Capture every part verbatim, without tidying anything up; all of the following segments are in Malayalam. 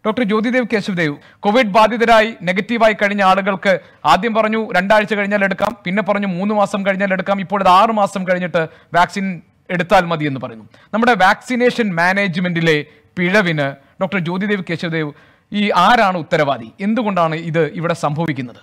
ഡോക്ടർ ജ്യോതിദേവ് കേശവദേവ്, കോവിഡ് ബാധിതരായി നെഗറ്റീവായി കഴിഞ്ഞ ആളുകൾക്ക് ആദ്യം പറഞ്ഞു രണ്ടാഴ്ച കഴിഞ്ഞാൽ എടുക്കാം, പിന്നെ പറഞ്ഞു മൂന്ന് മാസം കഴിഞ്ഞാൽ എടുക്കാം, ഇപ്പോഴത് ആറ് മാസം കഴിഞ്ഞിട്ട് വാക്സിൻ എടുത്താൽ മതി എന്ന് പറയുന്നു. നമ്മുടെ വാക്സിനേഷൻ മാനേജ്മെന്റിലെ പിഴവിന് ഡോക്ടർ ജ്യോതിദേവ് കേശവദേവ് ഈ ആരാണ് ഉത്തരവാദി? എന്തുകൊണ്ടാണ് ഇത് ഇവിടെ സംഭവിക്കുന്നത്?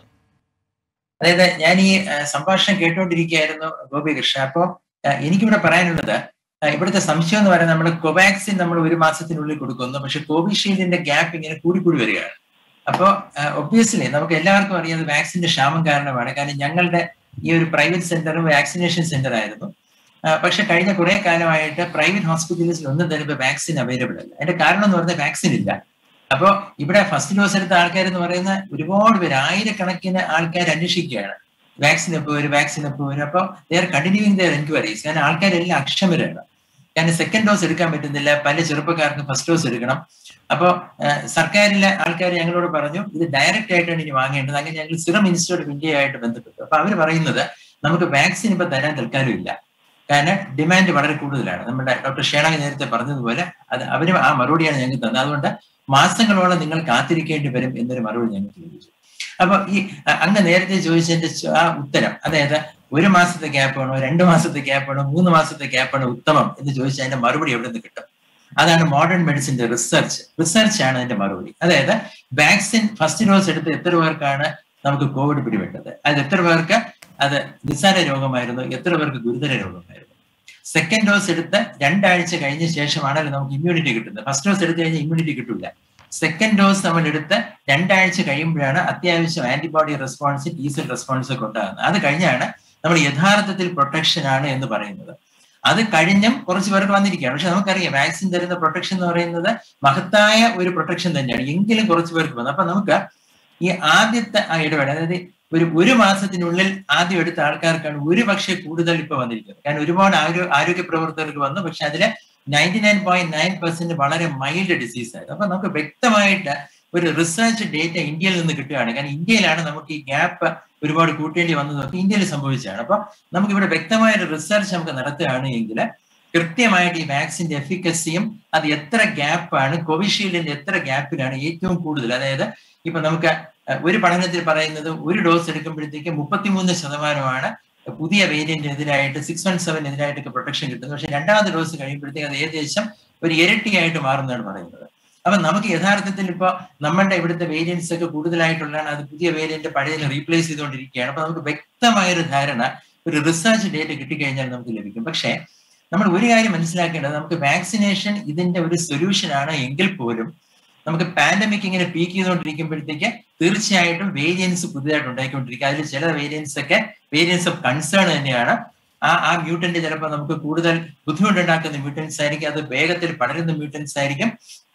അതായത് ഞാൻ ഈ സംഭാഷണം കേട്ടുകൊണ്ടിരിക്കുകയായിരുന്നു ഗോപികൃഷ്ണ. അപ്പോൾ എനിക്കിവിടെ പറയാനുള്ളത്, ഇവിടുത്തെ സംശയം എന്ന് പറയുന്നത് നമ്മൾ കോവാക്സിൻ നമ്മൾ ഒരു മാസത്തിനുള്ളിൽ കൊടുക്കുന്നു, പക്ഷെ കോവിഷീൽഡിന്റെ ഗ്യാപ്പ് ഇങ്ങനെ കൂടിക്കൂടി വരികയാണ്. അപ്പോൾ ഒബ്വിയസ്ലി നമുക്ക് എല്ലാവർക്കും അറിയാം വാക്സിന്റെ ക്ഷാമം കാരണമാണ്. കാരണം ഞങ്ങളുടെ ഈ ഒരു പ്രൈവറ്റ് സെന്ററും വാക്സിനേഷൻ സെന്റർ ആയിരുന്നു. പക്ഷെ കഴിഞ്ഞ കുറെ കാലമായിട്ട് പ്രൈവറ്റ് ഹോസ്പിറ്റൽസിൽ ഒന്നും തന്നെ ഇപ്പോൾ വാക്സിൻ അവൈലബിൾ അല്ല. അതിന്റെ കാരണം എന്ന് പറഞ്ഞാൽ വാക്സിൻ ഇല്ല. അപ്പോൾ ഇവിടെ ഫസ്റ്റ് ഡോസ് എടുത്ത ആൾക്കാർ എന്ന് പറയുന്ന ഒരുപാട് പേര്, ആയിരക്കണക്കിന് ആൾക്കാർ അന്വേഷിക്കുകയാണ് വാക്സിൻ എപ്പോൾ വരും, വാക്സിൻ എപ്പോൾ വരും. അപ്പോൾ they are continuing their enquiries. കാരണം ആൾക്കാരെല്ലാം അക്ഷമരാണ്. കാരണം സെക്കൻഡ് ഡോസ് എടുക്കാൻ പറ്റുന്നില്ല, പല ചെറുപ്പക്കാർക്കും ഫസ്റ്റ് ഡോസ് എടുക്കണം. അപ്പോൾ സർക്കാരിലെ ആൾക്കാർ ഞങ്ങളോട് പറഞ്ഞു ഇത് ഡയറക്റ്റ് ആയിട്ടാണ് ഇനി വാങ്ങേണ്ടത്. അങ്ങനെ ഞങ്ങൾ സിറം ഇൻസ്റ്റിറ്റ്യൂട്ട് ഓഫ് ഇന്ത്യയായിട്ട് ബന്ധപ്പെട്ടു. അപ്പൊ അവർ പറയുന്നത് നമുക്ക് വാക്സിൻ ഇപ്പൊ തരാൻ തൽക്കാലം ഇല്ല, കാരണം ഡിമാൻഡ് വളരെ കൂടുതലാണ്. നമ്മുടെ ഡോക്ടർ ഷേണാഗ് നേരത്തെ പറഞ്ഞതുപോലെ അത് അവരും ആ മറുപടിയാണ് ഞങ്ങൾക്ക് തന്നത്. അതുകൊണ്ട് മാസങ്ങളോളം നിങ്ങൾ കാത്തിരിക്കേണ്ടി വരും എന്നൊരു മറുപടി ഞങ്ങൾക്ക് ലഭിച്ചു. അപ്പൊ ഈ അങ്ങ് നേരത്തെ ചോദിച്ചതിന്റെ ആ ഉത്തരം, അതായത് ഒരു മാസത്തെ ഗ്യാപ്പ് ആണോ, രണ്ടു മാസത്തെ ഗ്യാപ്പ് ആണോ, മൂന്ന് മാസത്തെ ഗ്യാപ്പ് ആണോ ഉത്തമം എന്ന് ചോദിച്ചാൽ അതിന്റെ മറുപടി എവിടെ നിന്ന് കിട്ടും? അതാണ് മോഡേൺ മെഡിസിന്റെ റിസർച്ച്. റിസർച്ച് ആണ് അതിന്റെ മറുപടി. അതായത് വാക്സിൻ ഫസ്റ്റ് ഡോസ് എടുത്ത് എത്ര പേർക്കാണ് നമുക്ക് കോവിഡ് പിടിപെട്ടത്, അത് എത്ര പേർക്ക് അത് നിസ്സാര രോഗമായിരുന്നു, എത്ര പേർക്ക് ഗുരുതര രോഗമായിരുന്നു. സെക്കൻഡ് ഡോസ് എടുത്ത് രണ്ടാഴ്ച കഴിഞ്ഞ ശേഷമാണല്ലോ നമുക്ക് ഇമ്മ്യൂണിറ്റി കിട്ടുന്നത്. ഫസ്റ്റ് ഡോസ് എടുത്തു കഴിഞ്ഞാൽ ഇമ്മ്യൂണിറ്റി കിട്ടില്ല. സെക്കൻഡ് ഡോസ് നമ്മൾ എടുത്ത് രണ്ടാഴ്ച കഴിയുമ്പോഴാണ് അത്യാവശ്യം antibody response, T cell response ഒക്കെ ഉണ്ടാകുന്നത്. അത് കഴിഞ്ഞാണ് നമ്മൾ യഥാർത്ഥത്തിൽ പ്രൊട്ടക്ഷൻ ആണ് എന്ന് പറയുന്നത്. അത് കഴിഞ്ഞും കുറച്ച് പേർക്ക് വന്നിരിക്കുകയാണ്. പക്ഷെ നമുക്കറിയാം വാക്സിൻ തരുന്ന പ്രൊട്ടക്ഷൻ എന്ന് പറയുന്നത് മഹത്തായ ഒരു പ്രൊട്ടക്ഷൻ തന്നെയാണ്. എങ്കിലും കുറച്ച് പേർക്ക് വന്നു. അപ്പൊ നമുക്ക് ഈ ആദ്യത്തെ ആ ഇടവേള, അതായത് ഒരു ഒരു മാസത്തിനുള്ളിൽ ആദ്യം എടുത്ത ആൾക്കാർക്കാണ് ഒരു പക്ഷേ കൂടുതൽ ഇപ്പൊ വന്നിരിക്കുന്നത്. കാരണം ഒരുപാട് ആരോഗ്യ ആരോഗ്യ പ്രവർത്തകർക്ക് വന്നു, പക്ഷെ അതില് ninety nine point nine percent വളരെ മൈൽഡ് ഡിസീസ് ആയിരുന്നു. അപ്പൊ നമുക്ക് വ്യക്തമായിട്ട് ഒരു റിസർച്ച് ഡേറ്റ ഇന്ത്യയിൽ നിന്ന് കിട്ടുകയാണ്. കാരണം ഇന്ത്യയിലാണ് നമുക്ക് ഈ ഗ്യാപ്പ് ഒരുപാട് കൂട്ടേണ്ടി വന്നതൊക്കെ ഇന്ത്യയിൽ സംഭവിച്ചതാണ്. അപ്പൊ നമുക്ക് ഇവിടെ വ്യക്തമായ ഒരു റിസർച്ച് നമുക്ക് നടത്തുകയാണ് എങ്കിൽ കൃത്യമായിട്ട് ഈ വാക്സിന്റെ എഫിക്കസിയും അത് എത്ര ഗ്യാപ്പാണ്, കോവിഷീൽഡിന്റെ എത്ര ഗ്യാപ്പിലാണ് ഏറ്റവും കൂടുതൽ. അതായത് ഇപ്പൊ നമുക്ക് ഒരു പഠനത്തിൽ പറയുന്നത് ഒരു ഡോസ് എടുക്കുമ്പോഴത്തേക്ക് മുപ്പത്തിമൂന്ന് ശതമാനമാണ് പുതിയ വേരിയന്റിനെതിരായിട്ട് സിക്സ് വൺ സെവൻ എതിരായിട്ടൊക്കെ പ്രൊട്ടക്ഷൻ കിട്ടുന്നത്. പക്ഷെ രണ്ടാമത്തെ ഡോസ് കഴിയുമ്പോഴത്തേക്ക് അത് ഏകദേശം ഒരു ഇരട്ടിയായിട്ട് മാറുന്നതാണ് പറയുന്നത്. അപ്പൊ നമുക്ക് യഥാർത്ഥത്തിൽ ഇപ്പൊ നമ്മളുടെ ഇവിടുത്തെ വേരിയൻസ് ഒക്കെ കൂടുതലായിട്ടുള്ളതാണ്, അത് പുതിയ വേരിയന്റ് പഴയതിനെ റീപ്ലേസ് ചെയ്തുകൊണ്ടിരിക്കുകയാണ്. അപ്പൊ നമുക്ക് വ്യക്തമായൊരു ധാരണ ഒരു റിസർച്ച് ഡേറ്റ കിട്ടിക്കഴിഞ്ഞാൽ നമുക്ക് ലഭിക്കും. പക്ഷേ നമ്മൾ ഒരു കാര്യം മനസ്സിലാക്കേണ്ടത്, നമുക്ക് വാക്സിനേഷൻ ഇതിന്റെ ഒരു സൊല്യൂഷൻ ആണ് എങ്കിൽ പോലും നമുക്ക് പാൻഡമിക് ഇങ്ങനെ പീക്ക് ചെയ്തുകൊണ്ടിരിക്കുമ്പോഴത്തേക്ക് തീർച്ചയായിട്ടും വേരിയൻസ് പുതിയതായിട്ട് ഉണ്ടായിക്കൊണ്ടിരിക്കുക. അതിൽ ചില വേരിയൻസ് ഒക്കെ വേരിയൻസ് ഓഫ് കൺസേൺ തന്നെയാണ്. ആ ആ മ്യൂട്ടന്റ് ചിലപ്പോൾ നമുക്ക് കൂടുതൽ ബുദ്ധിമുട്ടുണ്ടാക്കുന്ന മ്യൂട്ടൻസ് ആയിരിക്കും, അത് വേഗത്തിൽ പടരുന്ന മ്യൂട്ടൻസ് ആയിരിക്കും.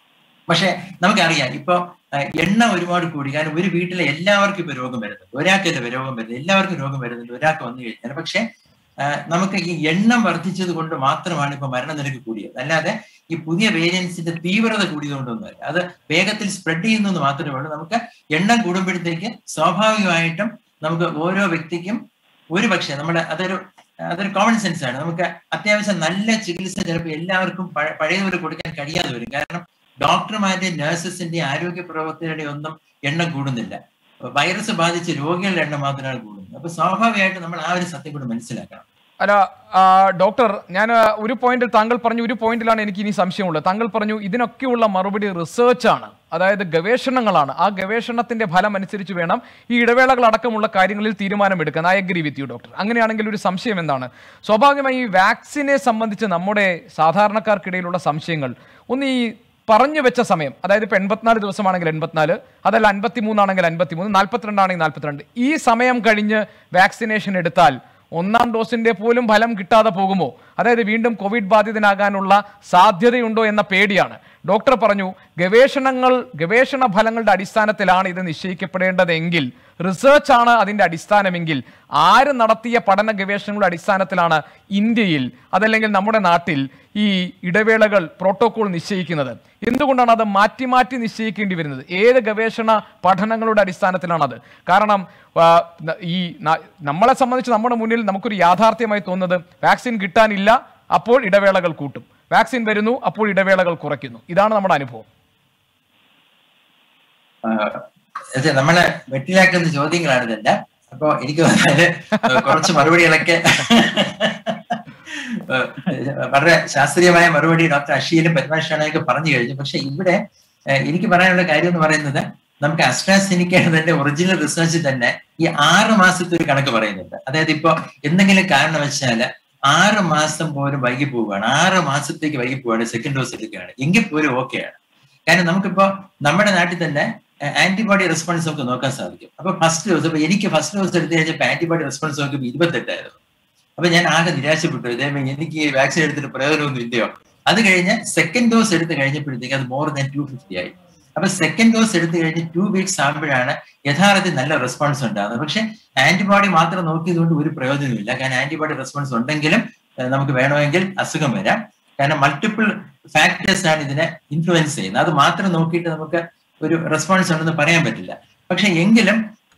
പക്ഷെ നമുക്കറിയാം ഇപ്പൊ എണ്ണം ഒരുപാട് കൂടി. കാരണം ഒരു വീട്ടിലെ എല്ലാവർക്കും ഇപ്പൊ രോഗം വരുന്നുണ്ട്, ഒരാൾക്കല്ല രോഗം വരുന്നത്, എല്ലാവർക്കും രോഗം വരുന്നുണ്ട് ഒരാൾക്ക് വന്നു കഴിഞ്ഞാൽ. പക്ഷെ നമുക്ക് ഈ എണ്ണം വർദ്ധിച്ചത് കൊണ്ട് മാത്രമാണ് ഇപ്പൊ മരണനിരക്ക് കൂടിയത്, അല്ലാതെ ഈ പുതിയ വേരിയൻസിന്റെ തീവ്രത കൂടിയതുകൊണ്ടൊന്നുമല്ല. അത് വേഗത്തിൽ സ്പ്രെഡ് ചെയ്യുന്നത് മാത്രമേ ഉള്ളൂ. നമുക്ക് എണ്ണം കൂടുമ്പോഴത്തേക്ക് സ്വാഭാവികമായിട്ടും നമുക്ക് ഓരോ വ്യക്തിക്കും ഒരു പക്ഷേ നമ്മുടെ അതൊരു അതൊരു കോമൺ സെൻസ് ആണ്. നമുക്ക് അത്യാവശ്യം നല്ല ചികിത്സ ചിലപ്പോൾ എല്ലാവർക്കും പഴയതുപോലെ കൊടുക്കാൻ കഴിയാതെ വരും. കാരണം ഡോക്ടർമാരുടെ, നഴ്സസിന്റെ, ആരോഗ്യ പ്രവർത്തകരുടെ ഒന്നും എണ്ണം കൂടുന്നില്ല. വൈറസ് ബാധിച്ച രോഗികളുടെ എണ്ണം മാത്രമാണ് കൂടുന്നത്. അപ്പൊ സ്വാഭാവികമായിട്ട് നമ്മൾ ആ ഒരു സത്യം കൂടെ മനസ്സിലാക്കണം. അല്ല ഡോക്ടർ, ഞാൻ ഒരു പോയിന്റിൽ താങ്കൾ പറഞ്ഞു, ഒരു പോയിന്റിലാണ് എനിക്ക് ഇനി സംശയമുള്ളത്. താങ്കൾ പറഞ്ഞു ഇതിനൊക്കെയുള്ള മറുപടി റിസർച്ചാണ്, അതായത് ഗവേഷണങ്ങളാണ്. ആ ഗവേഷണത്തിന്റെ ഫലം അനുസരിച്ച് വേണം ഈ ഇടവേളകൾ അടക്കമുള്ള കാര്യങ്ങളിൽ തീരുമാനമെടുക്കാൻ. I agree with you doctor. അങ്ങനെയാണെങ്കിൽ ഒരു സംശയം എന്താണ്? സ്വാഭാവികമായി ഈ വാക്സിനെ സംബന്ധിച്ച് നമ്മുടെ സാധാരണക്കാർക്കിടയിലുള്ള സംശയങ്ങൾ ഒന്ന്, ഈ പറഞ്ഞു വെച്ച സമയം, അതായത് ഇപ്പൊ എൺപത്തിനാല് ദിവസമാണെങ്കിൽ എൺപത്തിനാല്, അതല്ല അൻപത്തി മൂന്നാണെങ്കിൽ അൻപത്തി മൂന്ന്, നാൽപ്പത്തിരണ്ടാണെങ്കിൽ നാൽപ്പത്തിരണ്ട്, ഈ സമയം കഴിഞ്ഞ് വാക്സിനേഷൻ എടുത്താൽ ഒന്നാം ഡോസിന്റെ പോലും ഫലം കിട്ടാതെ പോകുമോ? അതായത് വീണ്ടും കോവിഡ് ബാധിതനാകാനുള്ള സാധ്യതയുണ്ടോ എന്ന പേടിയാണ്. ഡോക്ടർ പറഞ്ഞു ഗവേഷണങ്ങൾ ഗവേഷണ ഫലങ്ങളുടെ അടിസ്ഥാനത്തിലാണ് ഇത് നിശ്ചയിക്കപ്പെടേണ്ടതെങ്കിൽ, റിസർച്ചാണ് അതിൻ്റെ അടിസ്ഥാനമെങ്കിൽ, ആര് നടത്തിയ പഠന ഗവേഷണങ്ങളുടെ അടിസ്ഥാനത്തിലാണ് ഇന്ത്യയിൽ അതല്ലെങ്കിൽ നമ്മുടെ നാട്ടിൽ ഈ ഇടവേളകൾ പ്രോട്ടോകോൾ നിശ്ചയിക്കുന്നത്? എന്തുകൊണ്ടാണ് അത് മാറ്റി മാറ്റി നിശ്ചയിക്കേണ്ടി വരുന്നത്? ഏത് ഗവേഷണ പഠനങ്ങളുടെ അടിസ്ഥാനത്തിലാണത്? കാരണം ഈ നമ്മളെ സംബന്ധിച്ച് നമ്മുടെ മുന്നിൽ നമുക്കൊരു യാഥാർത്ഥ്യമായി തോന്നുന്നത് വാക്സിൻ കിട്ടാനില്ല, അപ്പോൾ ഇടവേളകൾ കൂട്ടും, വാക്സിൻ വരുന്നു അപ്പോൾ ഇടവേളകൾ കുറയ്ക്കുന്നു. ഇതാണ് നമ്മുടെ അനുഭവം. നമ്മളെ വെട്ടിലാക്കുന്ന ചോദ്യങ്ങളാണ് ഇതെല്ലാം. അപ്പൊ എനിക്ക് തോന്നുന്നത് കുറച്ച് മറുപടികളൊക്കെ വളരെ ശാസ്ത്രീയമായ മറുപടി ഡോക്ടർ അഷീലും പത്മാഷാണൊക്കെ പറഞ്ഞു കഴിഞ്ഞു. പക്ഷെ ഇവിടെ എനിക്ക് പറയാനുള്ള കാര്യം എന്ന് പറയുന്നത്, നമുക്ക് അസ്ട്രാസെനിക്കയുടെ തന്നെ ഒറിജിനൽ റിസർച്ച് തന്നെ ഈ ആറ് മാസത്തെ ഒരു കണക്ക് പറയുന്നുണ്ട്. അതായത് ഇപ്പൊ എന്തെങ്കിലും കാരണവശാല് ആറ് മാസം പോലും വൈകി പോവുകയാണ്, ആറ് മാസത്തേക്ക് വൈകി പോവുകയാണ്, സെക്കൻഡ് ഡോസ് എടുക്കുകയാണ്, എങ്കിൽ പോലും ഓക്കെയാണ്. കാരണം നമുക്കിപ്പോ നമ്മുടെ നാട്ടിൽ തന്നെ ആന്റിബോഡി റെസ്പോൺസ് നമുക്ക് നോക്കാൻ സാധിക്കും. അപ്പൊ ഫസ്റ്റ് ഡോസ്, ഇപ്പൊ എനിക്ക് ഫസ്റ്റ് ഡോസ് എടുത്തു കഴിഞ്ഞപ്പോൾ ആന്റിബോഡി റെസ്പോൺസ് നോക്കുമ്പോൾ ഇരുപത്തെട്ടായിരുന്നു. അപ്പൊ ഞാൻ ആകെ നിരാശപ്പെട്ടു, ഇതേപോലെ എനിക്ക് വാക്സിൻ എടുത്തിട്ട് പ്രയോജനമൊന്നും ഇല്ലയോ. അത് കഴിഞ്ഞ് സെക്കൻഡ് ഡോസ് എടുത്ത് കഴിഞ്ഞപ്പോഴത്തേക്ക് അത് മോർ ദാൻ ടു ഫിഫ്റ്റി ആയി. അപ്പൊ സെക്കൻഡ് ഡോസ് എടുത്തു കഴിഞ്ഞ് ടു വീക്സ് ആകുമ്പോഴാണ് യഥാർത്ഥത്തിൽ നല്ല റെസ്പോൺസ് ഉണ്ടാകുന്നത്. പക്ഷെ ആന്റിബോഡി മാത്രം നോക്കിയതുകൊണ്ട് ഒരു പ്രയോജനമില്ല. കാരണം ആന്റിബോഡി റെസ്പോൺസ് ഉണ്ടെങ്കിലും നമുക്ക് വേണമെങ്കിൽ അസുഖം വരാം. കാരണം മൾട്ടിപ്പിൾ ഫാക്ടേഴ്സ് ആണ് ഇതിനെ ഇൻഫ്ലുവൻസ് ചെയ്യുന്നത്. അത് മാത്രം നോക്കിയിട്ട് നമുക്ക് ഒരു റെസ്പോൺസ് ഉണ്ടെന്ന് പറയാൻ പറ്റില്ല. പക്ഷെ എങ്കിലും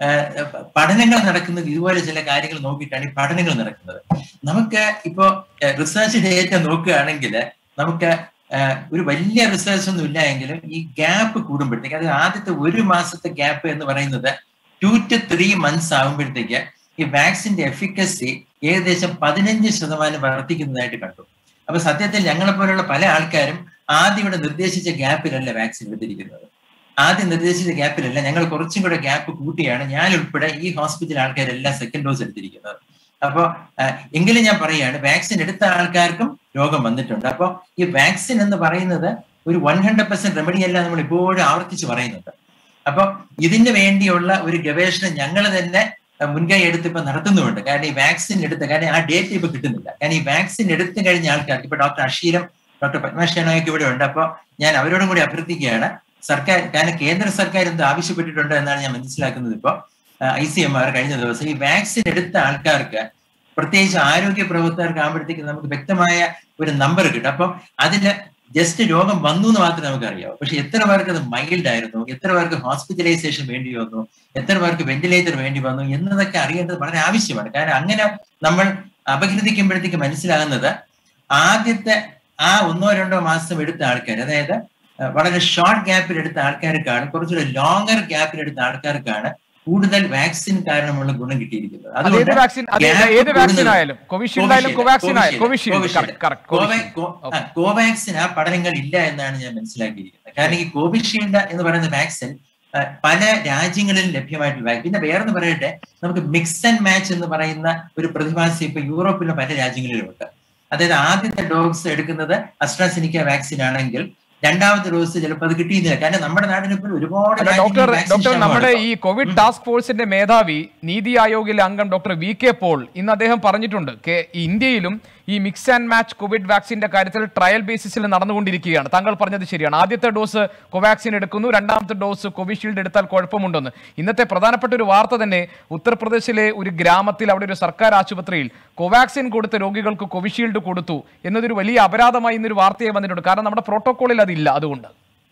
പഠനങ്ങൾ നടക്കുന്നത് ഇതുപോലെ ചില കാര്യങ്ങൾ നോക്കിയിട്ടാണ് ഈ പഠനങ്ങൾ നടക്കുന്നത്. നമുക്ക് ഇപ്പോ റിസർച്ച് ഡേറ്റ നോക്കുകയാണെങ്കിൽ നമുക്ക് ഒരു വലിയ റിസർച്ച് ഒന്നും ഇല്ല എങ്കിലും ഈ ഗ്യാപ്പ് കൂടുമ്പോഴത്തേക്ക്, അത് ആദ്യത്തെ ഒരു മാസത്തെ ഗ്യാപ്പ് എന്ന് പറയുന്നത് ടു ടു ത്രീ മന്ത്സ് ആകുമ്പോഴത്തേക്ക് ഈ വാക്സിന്റെ എഫിക്കസി ഏകദേശം പതിനഞ്ച് ശതമാനം വർദ്ധിക്കുന്നതായിട്ട് കണ്ടു. അപ്പൊ സത്യത്തിൽ ഞങ്ങളെ പോലുള്ള പല ആൾക്കാരും ആദ്യം ഇവിടെ നിർദ്ദേശിച്ച ഗ്യാപ്പിലല്ല വാക്സിൻ എടുത്തിരിക്കുന്നത്. ആദ്യം നിർദ്ദേശിച്ച ഗ്യാപ്പിലല്ല, ഞങ്ങൾ കുറച്ചും കൂടെ ഗ്യാപ്പ് കൂട്ടിയാണ് ഞാൻ ഉൾപ്പെടെ ഈ ഹോസ്പിറ്റൽ ആൾക്കാരെല്ലാം സെക്കൻഡ് ഡോസ് എടുത്തിരിക്കുന്നത്. അപ്പൊ എങ്കിലും ഞാൻ പറയുകയാണ്, വാക്സിൻ എടുത്ത ആൾക്കാർക്കും രോഗം വന്നിട്ടുണ്ട്. അപ്പൊ ഈ വാക്സിൻ എന്ന് പറയുന്നത് ഒരു വൺ ഹൺഡ്രഡ് പെർസെന്റ് റെമഡി അല്ല, നമ്മൾ ഇപ്പോഴും ആവർത്തിച്ച് പറയുന്നുണ്ട്. അപ്പൊ ഇതിന് വേണ്ടിയുള്ള ഒരു ഗവേഷണം ഞങ്ങൾ തന്നെ മുൻകൈ എടുത്ത് ഇപ്പൊ നടത്തുന്നുണ്ട്. കാരണം ഈ വാക്സിൻ എടുത്ത കാരണം ആ ഡേറ്റ ഇപ്പൊ കിട്ടുന്നില്ല. കാരണം ഈ വാക്സിൻ എടുത്തു കഴിഞ്ഞ ആൾക്കാർക്ക്, ഇപ്പൊ ഡോക്ടർ അഷീലും ഡോക്ടർ പത്മാഷാനൊക്കെ ഇവിടെ ഉണ്ട്. അപ്പൊ ഞാൻ അവരോടും കൂടി അഭ്യർത്ഥിക്കുകയാണ്, സർക്കാർ, കാരണം കേന്ദ്ര സർക്കാർ എന്ത് ആവശ്യപ്പെട്ടിട്ടുണ്ട് എന്നാണ് ഞാൻ മനസ്സിലാക്കുന്നത്. ഇപ്പൊ ഐ സി എം ആർ കഴിഞ്ഞ ദിവസം ഈ വാക്സിൻ എടുത്ത ആൾക്കാർക്ക്, പ്രത്യേകിച്ച് ആരോഗ്യ പ്രവർത്തകർക്ക് ആകുമ്പോഴത്തേക്ക് നമുക്ക് വ്യക്തമായ ഒരു നമ്പർ കിട്ടും. അപ്പൊ അതിന് ജസ്റ്റ് രോഗം വന്നു എന്ന് മാത്രമേ നമുക്ക് അറിയാവൂ. പക്ഷെ എത്ര പേർക്ക് അത് മൈൽഡ് ആയിരുന്നു, എത്ര പേർക്ക് ഹോസ്പിറ്റലൈസേഷൻ വേണ്ടി വന്നു, എത്ര പേർക്ക് വെന്റിലേറ്റർ വേണ്ടി വന്നു എന്നതൊക്കെ അറിയേണ്ടത് വളരെ ആവശ്യമാണ്. കാരണം അങ്ങനെ നമ്മൾ അപകീർത്തിക്കുമ്പോഴത്തേക്ക് മനസ്സിലാകുന്നത് ആദ്യത്തെ ആ ഒന്നോ രണ്ടോ മാസം എടുത്ത ആൾക്കാർ, അതായത് വളരെ ഷോർട്ട് ഗ്യാപ്പിൽ എടുത്ത ആൾക്കാർക്കാണ്, കുറച്ചുകൂടെ ലോങ്ങർ ഗ്യാപ്പിൽ എടുത്ത ആൾക്കാർക്കാണ് കൂടുതൽ വാക്സിൻ കാരണമുള്ള ഗുണം കിട്ടിയിരിക്കുന്നത്. കോവാക്സിൻ ആ പഠനങ്ങൾ ഇല്ല എന്നാണ് ഞാൻ മനസ്സിലാക്കിയിരിക്കുന്നത്. കാരണം ഈ കോവിഷീൽഡ് എന്ന് പറയുന്ന വാക്സിൻ പല രാജ്യങ്ങളിലും ലഭ്യമായിട്ടുള്ള വാക്സിൻ. പിന്നെ വേറെന്ന് പറയട്ടെ, നമുക്ക് മിക്സ് ആൻഡ് മാച്ച് എന്ന് പറയുന്ന ഒരു പ്രതിഭാസം ഇപ്പൊ യൂറോപ്പിലെ പല രാജ്യങ്ങളിലുമുണ്ട്. അതായത് ആദ്യത്തെ ഡോസ് എടുക്കുന്നത് അസ്ട്രാസെനിക്ക വാക്സിൻ ആണെങ്കിൽ രണ്ടാമത്തെ ഡോസ് ചിലപ്പോൾ അത് കിട്ടിയില്ല. കാരണം നമ്മുടെ നാട്ടിൽ ഇപ്പോൾ ഒരുപാട് ഡോക്ടർ ഡോക്ടർ നമ്മുടെ ഈ കോവിഡ് ടാസ്ക് ഫോഴ്സിന്റെ മേധാവി, നീതി ആയോഗിലെ അംഗം ഡോക്ടർ വി കെ പോൾ ഇന്ന് അദ്ദേഹം പറഞ്ഞിട്ടുണ്ട്, ഇന്ത്യയിലും ഈ മിക്സ് ആൻഡ് മാച്ച് കോവിഡ് വാക്സിന്റെ കാര്യത്തിൽ ട്രയൽ ബേസിസിൽ നടന്നുകൊണ്ടിരിക്കുകയാണ്. താങ്കൾ പറഞ്ഞത് ശരിയാണ്. ആദ്യത്തെ ഡോസ് കോവാക്സിൻ എടുക്കുന്നു, രണ്ടാമത്തെ ഡോസ് കോവിഷീൽഡ് എടുത്താൽ കുഴപ്പമുണ്ടെന്ന്. ഇന്നത്തെ പ്രധാനപ്പെട്ട ഒരു വാർത്ത തന്നെ ഉത്തർപ്രദേശിലെ ഒരു ഗ്രാമത്തിൽ, അവിടെ ഒരു സർക്കാർ ആശുപത്രിയിൽ കോവാക്സിൻ കൊടുത്ത രോഗികൾക്ക് കോവിഷീൽഡ് കൊടുത്തു എന്നതൊരു വലിയ അപരാധമായി ഇന്നൊരു വാർത്തയെ വന്നിട്ടുണ്ട്. കാരണം നമ്മുടെ പ്രോട്ടോകോളിൽ അതില്ല. അതുകൊണ്ട്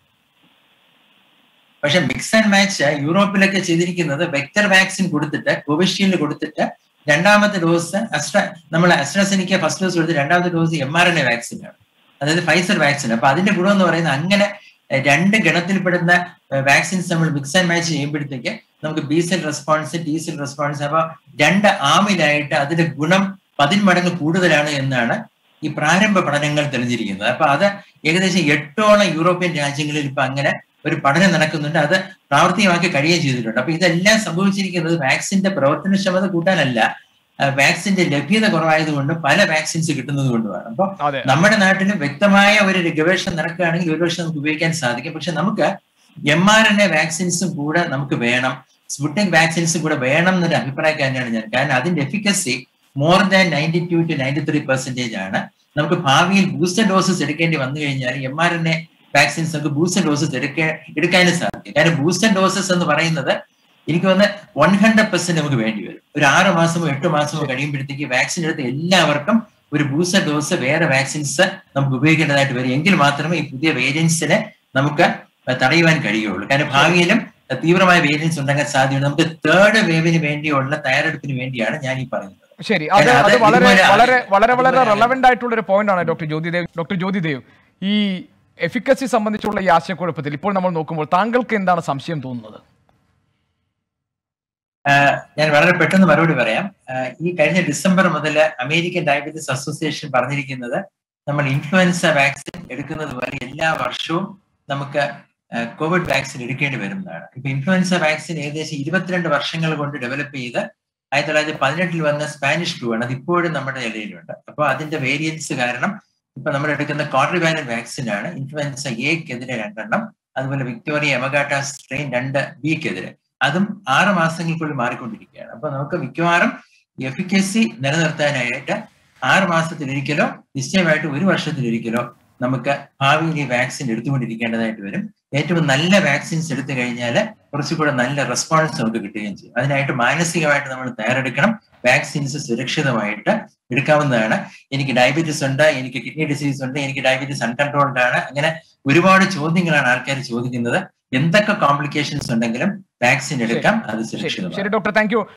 പക്ഷെ മിക്സ് ആൻഡ് മാച്ച് യൂറോപ്പിലൊക്കെ ചെയ്തിരിക്കുന്നത് വെക്ടർ വാക്സിൻ കൊടുത്തിട്ട്, കോവിഷീൽഡ് കൊടുത്തിട്ട് രണ്ടാമത്തെ ഡോസ് അസ്ട്ര നമ്മൾ അസ്ട്രാസെനിക്ക ഫസ്റ്റ് ഡോസ് കൊടുത്ത് രണ്ടാമത്തെ dose M R N A vaccine ആണ്, അതായത് ഫൈസർ വാക്സിൻ. അപ്പൊ അതിന്റെ ഗുണം എന്ന് പറയുന്നത്, അങ്ങനെ രണ്ട് ഗണത്തിൽപ്പെടുന്ന വാക്സിൻസ് നമ്മൾ മിക്സ് ആൻഡ് മാച്ച് ചെയ്യുമ്പോഴത്തേക്ക് നമുക്ക് B cell response, T cell response, അപ്പൊ രണ്ട് ആമിലായിട്ട് അതിന്റെ ഗുണം പതിന്മടങ്ങ് കൂടുതലാണ് എന്നാണ് ഈ പ്രാരംഭ പഠനങ്ങൾ തെളിഞ്ഞിരിക്കുന്നത്. അപ്പൊ അത് ഏകദേശം എട്ടോളം യൂറോപ്യൻ രാജ്യങ്ങളിൽ ഇപ്പൊ അങ്ങനെ ഒരു പഠനം നടക്കുന്നുണ്ട്. അത് പ്രാവർത്തികമാക്കി കഴിയുകയും ചെയ്തിട്ടുണ്ട്. അപ്പൊ ഇതെല്ലാം സംഭവിച്ചിരിക്കുന്നത് വാക്സിന്റെ പ്രവർത്തനക്ഷമത കൂട്ടാനല്ല, വാക്സിന്റെ ലഭ്യത കുറവായതുകൊണ്ടും പല വാക്സിൻസ് കിട്ടുന്നത് കൊണ്ടുമാണ്. അപ്പൊ നമ്മുടെ നാട്ടിൽ വ്യക്തമായ ഒരു ഗവേഷണം നടക്കുകയാണെങ്കിൽ ഒരു വർഷം നമുക്ക് ഉപയോഗിക്കാൻ സാധിക്കും. പക്ഷെ നമുക്ക് എം ആർ എൻ എ വാക്സിൻസും കൂടെ നമുക്ക് വേണം, സ്പുട്നിക് വാക്സിൻസും കൂടെ വേണം എന്നൊരു അഭിപ്രായക്കാരനാണ് ഞാൻ. കാരണം അതിന്റെ efficacy more than ninety two to ninety three percentage ആണ്. നമുക്ക് ഭാവിയിൽ ബൂസ്റ്റർ ഡോസസ് എടുക്കേണ്ടി വന്നു കഴിഞ്ഞാൽ M R N A vaccines നമുക്ക് ബൂസ്റ്റർ ഡോസസ് എടുക്കാൻ എടുക്കാനും സാധിക്കും. കാരണം ബൂസ്റ്റർ ഡോസസ് എന്ന് പറയുന്നത് എനിക്ക് വന്ന് വൺ ഹൺഡ്രഡ് പെർസെന്റ് നമുക്ക് വേണ്ടി വരും. ഒരു ആറ് മാസമോ എട്ട് മാസമോ കഴിയുമ്പോഴത്തേക്ക് വാക്സിൻ എടുത്ത എല്ലാവർക്കും ഒരു ബൂസ്റ്റർ ഡോസ് വേറെ വാക്സിൻസ് നമുക്ക് ഉപയോഗിക്കേണ്ടതായിട്ട് വരും. എങ്കിൽ മാത്രമേ ഈ പുതിയ വേരിയൻസിനെ നമുക്ക് തടയുവാൻ കഴിയുള്ളൂ. കാരണം ഭാവിയിലും തീവ്രമായ വേരിയൻസ് ഉണ്ടാകാൻ സാധ്യതയുണ്ട്. നമുക്ക് തേർഡ് വേവിന് വേണ്ടിയുള്ള തയ്യാറെടുപ്പിന് വേണ്ടിയാണ് ഞാൻ ഈ പറയുന്നത്. ശരി, അത് അത് വളരെ വളരെ വളരെ വളരെ റെലവെന്റ് ആയിട്ടുള്ള ഒരു പോയിന്റ് ആണ് ഡോക്ടർ ജ്യോതിദേവ്. ഡോക്ടർ ജ്യോതിദേവ്, ഈ എഫിക്കസി സംബന്ധിച്ചുള്ള ഈ ആശയക്കുഴപ്പത്തിൽ ഇപ്പോൾ നമ്മൾ നോക്കുമ്പോൾ താങ്കൾക്ക് എന്താണ് സംശയം തോന്നുന്നത്? ഞാൻ വളരെ പെട്ടെന്ന് മറുപടി പറയാം. ഈ കഴിഞ്ഞ ഡിസംബർ മുതൽ അമേരിക്കൻ ഡയബറ്റീസ് അസോസിയേഷൻ പറഞ്ഞിരിക്കുന്നത് നമ്മൾ ഇൻഫ്ലുവൻസ വാക്സിൻ എടുക്കുന്നത് പോലെ എല്ലാ വർഷവും നമുക്ക് കോവിഡ് വാക്സിൻ എടുക്കേണ്ടി വരുന്നതാണ്. ഇപ്പൊ ഇൻഫ്ലുവൻസ വാക്സിൻ ഏകദേശം ഇരുപത്തിരണ്ട് വർഷങ്ങൾ കൊണ്ട് ഡെവലപ്പ് ചെയ്ത് ആയിരത്തി തൊള്ളായിരത്തി പതിനെട്ടിൽ വന്ന സ്പാനിഷ് ഫ്ലൂ ആണ്. അത് ഇപ്പോഴും നമ്മുടെ നിലയിലുണ്ട്. അപ്പോൾ അതിന്റെ വേരിയൻസ് കാരണം ഇപ്പൊ നമ്മൾ എടുക്കുന്ന ക്വാഡ്രിവാലൻ വാക്സിൻ ആണ് ഇൻഫ്ലുവൻസ എക്കെതിരെ രണ്ടെണ്ണം, അതുപോലെ വിക്ടോറിയ എമഗാട്ട സ്ട്രെയിൻ രണ്ട് ബിക്കെതിരെ, അതും ആറ് മാസങ്ങൾക്കുള്ളിൽ മാറിക്കൊണ്ടിരിക്കുകയാണ്. അപ്പൊ നമുക്ക് മിക്കവാറും എഫിക്കസി നിലനിർത്താനായിട്ട് ആറ് മാസത്തിലൊരിക്കലോ നിശ്ചയമായിട്ട് ഒരു വർഷത്തിലൊരിക്കലോ നമുക്ക് ഭാവിയിൽ ഈ വാക്സിൻ എടുത്തുകൊണ്ടിരിക്കേണ്ടതായിട്ട് വരും. ഏറ്റവും നല്ല വാക്സിൻസ് എടുത്തു കഴിഞ്ഞാൽ കുറച്ചുകൂടെ നല്ല റെസ്പോൺസ് നമുക്ക് കിട്ടുകയും ചെയ്യും. അതിനായിട്ട് മാനസികമായിട്ട് നമ്മൾ തയ്യാറെടുക്കണം. വാക്സിൻസ് സുരക്ഷിതമായിട്ട് എടുക്കാവുന്നതാണ്. എനിക്ക് ഡയബറ്റീസ് ഉണ്ട്, എനിക്ക് കിഡ്നി ഡിസീസ് ഉണ്ട്, എനിക്ക് ഡയബറ്റീസ് അൺകൺട്രോൾഡ് ആണ്, അങ്ങനെ ഒരുപാട് ചോദ്യങ്ങളാണ് ആൾക്കാർ ചോദിക്കുന്നത്. എന്തൊക്കെ കോംപ്ലിക്കേഷൻസ് ഉണ്ടെങ്കിലും വാക്സിൻ എടുക്കാം, അത് സുരക്ഷിതമാണ്. ശരി ഡോക്ടർ, താങ്ക് യു.